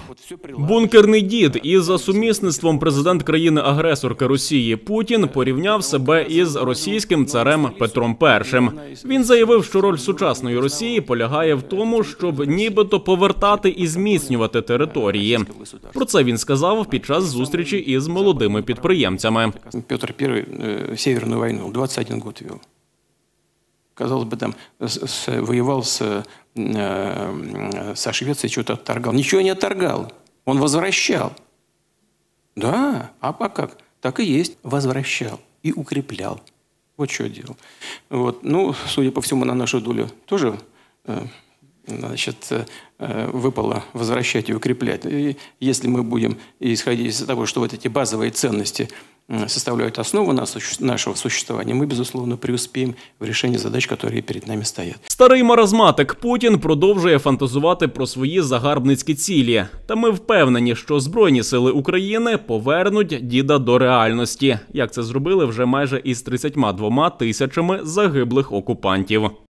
Бункерний дід і за сумісництвом президент країни-агресорки Росії Путін порівняв себе із російським царем Петром І. Він заявив, що роль сучасної Росії полягає в тому, щоб нібито повертати і зміцнювати території. Про це він сказав під час зустрічі із молодими підприємцями. Петр I Северную войну 21 год вел. Казалось бы, там воевал со Швецией, что-то отторгал. Ничего не отторгал. Он возвращал. Да, а как? Так и есть. Возвращал и укреплял. Вот что делал. Вот. Ну, судя по всему, на нашу долю тоже выпало возвращать и укреплять. И если мы будем исходить из того, что вот эти базовые ценности составляют основу нашего существования, мы, безусловно, преуспеем в решении задач, которые перед нами стоят. Старий маразматик Путін продовжує фантазувати про свої загарбницькі цілі. Та ми впевнені, що Збройні сили України повернуть діда до реальності, як це зробили вже майже із 32 тисячами загиблих окупантів.